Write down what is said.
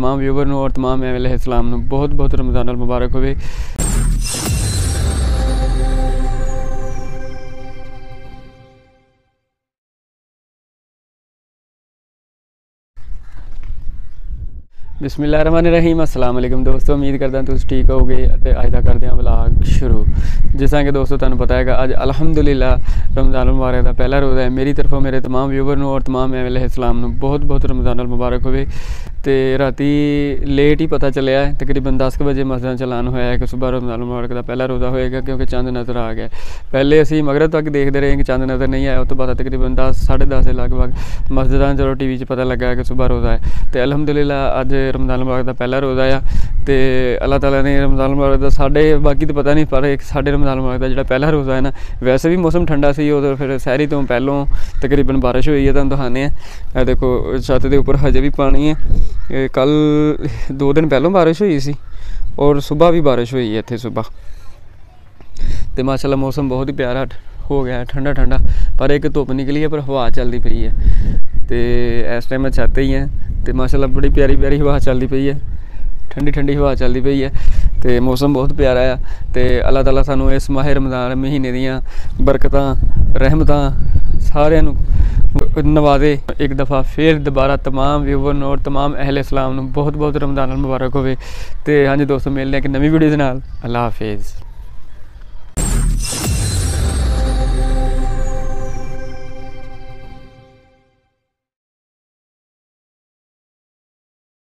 तमाम व्यूवर नूं और तमाम अहले इस्लाम नूं बहुत बहुत रमज़ान अल मुबारक होवे। बिस्मिल्लाहिर्रहमानिर्रहीम। अस्सलाम वालेकुम दोस्तों, उम्मीद करदा तुसीं ठीक होगे। अज दा करदे हां व्लॉग शुरू। जिस कि दोस्तों तुहानूं पता है अज अलहमदुलिल्लाह रमज़ान अल मुबारक का पहला रोज़ा है। मेरी तरफों मेरे तमाम व्यूवर नूं और तमाम अहले इस्लाम नूं बहुत बहुत रमज़ान अल मुबारक होवे। तो राती लेट ही पता चलिया है, तकरीबन 10 बजे मस्जिद चलान होया है कि सुबह रमज़ान अल मुबारक का पहला रोज़ा होएगा, क्योंकि चंद नज़र आ गया। पहले असीं मगरब तक देखते रहे कि चंद नज़र नहीं आया। उस तो बाद तकरीबन 10 साढ़े 10 के लगभग मस्जिदां चलो टी वी पता लगा कि सुबह रोज़ा है। तो अलहमदुलिल्लाह अज रमज़ान अल मुबारक का पहला रोज़ा आ। तो अल्लाह ताला ने रमज़ान अल मुबारक का साढ़े बाकी तो पता नहीं, पर एक साढ़े रमज़ान अल मुबारक का जो पहला रोज़ा है ना, वैसे भी मौसम ठंडा सी, उधर फिर सहरी तो पहलों तकरीबन बारिश हुई है। तुहानूं दिखाने हैं, देखो छत के उपर हजे भी पानी है। कल 2 दिन पहलों बारिश हुई सी और सुबह भी बारिश हुई है इत्थे सुबह। तो माशाल्लाह मौसम बहुत ही प्यारा हो गया है, ठंडा ठंडा, पर एक धुप निकली है पर हवा चलती पई है। तो इस टाइम मैं छत ही है, तो माशाल्लाह बड़ी प्यारी प्यारी हवा चलती पई है, ठंडी ठंडी हवा चलती पई है। तो मौसम बहुत प्यारा है। तो अल्लाह ताला सानू इस माह रमज़ान महीने दियां बरकतां रहमतां सारियां नूं नवाजे। एक दफ़ा फिर दोबारा तमाम व्यूवर और तमाम अहले इस्लाम नूं बहुत बहुत रमज़ान अल मुबारक होवे। तो हाँ जी दोस्तों, मिलने एक नवी वीडियो दे नाल। अल्लाह हाफिज़।